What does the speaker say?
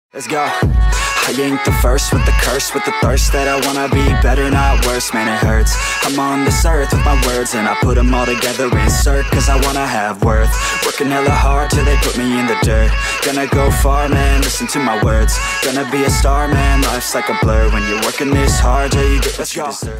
Let's go. I ain't the first with the curse, with the thirst that I wanna be better, not worse, man it hurts. I'm on this earth with my words and I put them all together, insert, cause I wanna have worth. Working hella hard till they put me in the dirt. Gonna go far, man, listen to my words. Gonna be a star, man, life's like a blur. When you're working this hard, yeah, you get what you deserve.